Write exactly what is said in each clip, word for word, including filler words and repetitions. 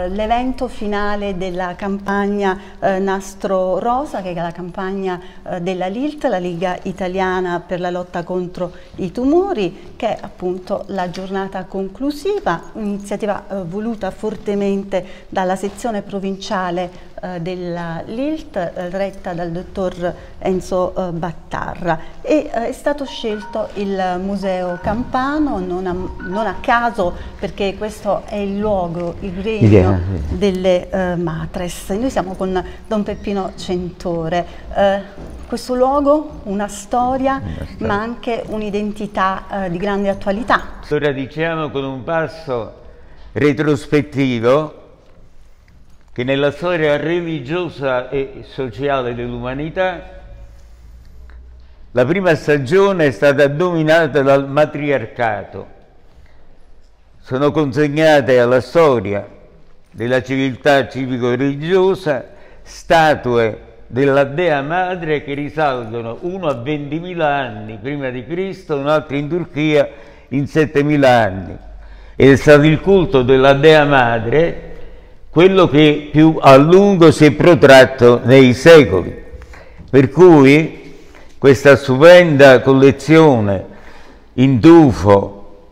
eh, l'evento finale della campagna eh, Nastro Rosa, che è la campagna eh, della L I L T, la Liga Italiana per la lotta contro i tumori, che è appunto la giornata conclusiva, un'iniziativa eh, voluta fortemente dalla sezione provinciale eh, della L I L T, eh, retta dal dottor Enzo eh, Battarra, e eh, è stato scelto il Museo Campano non a, non a caso, perché questo è il luogo, il regno yeah. delle eh, matres. Noi siamo con Don Peppino Centore. Eh, questo luogo, una storia, una storia. ma anche un'identità eh, di grande attualità. Ora diciamo con un passo retrospettivo che nella storia religiosa e sociale dell'umanità la prima stagione è stata dominata dal matriarcato. Sono consegnate alla storia della civiltà civico-religiosa statue della Dea Madre che risalgono uno a ventimila anni prima di Cristo, un altro in Turchia in settemila anni. Ed è stato il culto della Dea Madre quello che più a lungo si è protratto nei secoli. Per cui questa stupenda collezione in tufo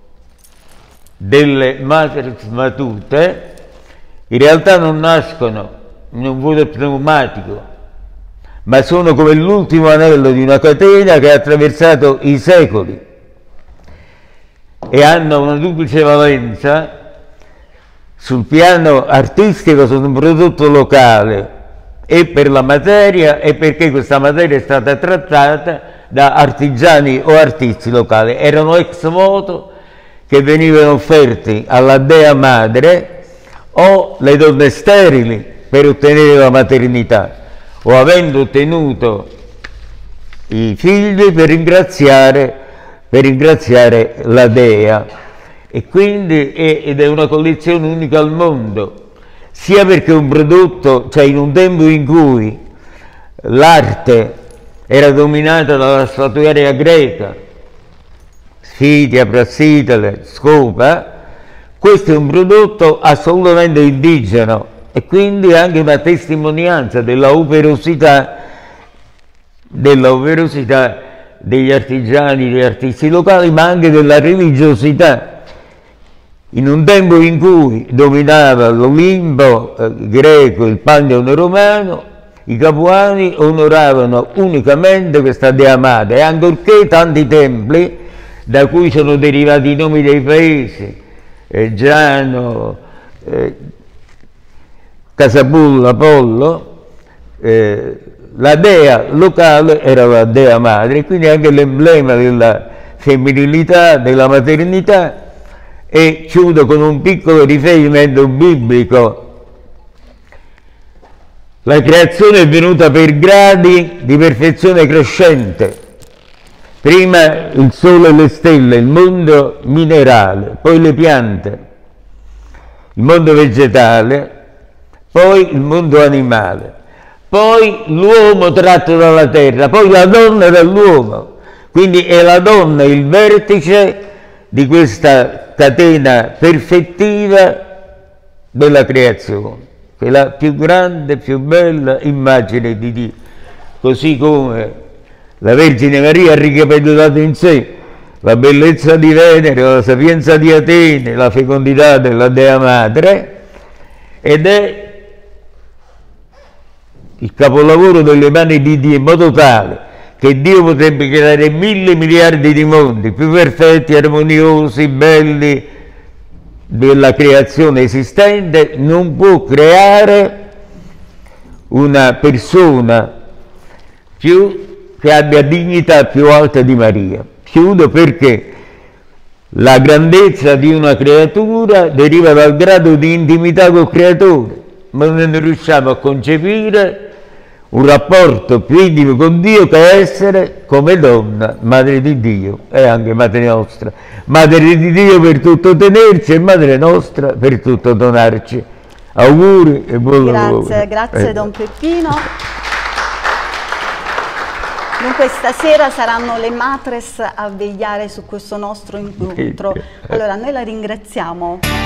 delle Matres Matute in realtà non nascono in un vuoto pneumatico, ma sono come l'ultimo anello di una catena che ha attraversato i secoli e hanno una duplice valenza. Sul piano artistico sono un prodotto locale e per la materia e perché questa materia è stata trattata da artigiani o artisti locali. Erano ex voto che venivano offerti alla Dea Madre o le donne sterili per ottenere la maternità, o avendo ottenuto i figli per ringraziare, per ringraziare la Dea. E quindi è, ed è una collezione unica al mondo, sia perché è un prodotto, cioè in un tempo in cui l'arte era dominata dalla statuaria greca, Sfidia, Prassitele, Scopa, questo è un prodotto assolutamente indigeno e quindi anche una testimonianza della operosità, della operosità degli artigiani, degli artisti locali, ma anche della religiosità. In un tempo in cui dominava l'Olimpo eh, greco, il Pantheon romano, i capuani onoravano unicamente questa Dea Madre, e ancorché tanti templi, da cui sono derivati i nomi dei paesi, eh, Giano, eh, Casapulla, Apollo, eh, la Dea locale era la Dea Madre, e quindi anche l'emblema della femminilità, della maternità. E chiudo con un piccolo riferimento biblico. La creazione è venuta per gradi di perfezione crescente. Prima il sole e le stelle, il mondo minerale, poi le piante, il mondo vegetale, poi il mondo animale, poi l'uomo tratto dalla terra, poi la donna dall'uomo. Quindi è la donna il vertice di questa catena perfettiva della creazione, che è la più grande, più bella immagine di Dio, così come la Vergine Maria ha ricapitolato in sé la bellezza di Venere, la sapienza di Atene, la fecondità della Dea Madre, ed è il capolavoro delle mani di Dio, in modo tale che Dio potrebbe creare mille miliardi di mondi più perfetti, armoniosi, belli della creazione esistente, non può creare una persona più, che abbia dignità più alta di Maria. Chiudo perché la grandezza di una creatura deriva dal grado di intimità col creatore, ma noi non riusciamo a concepire un rapporto più intimo con Dio che essere come donna, madre di Dio e anche madre nostra, madre di Dio per tutto tenerci e madre nostra per tutto donarci. Auguri e buon lavoro. Grazie, grazie eh. Don Peppino. Dunque stasera saranno le matres a vegliare su questo nostro incontro. Allora noi la ringraziamo.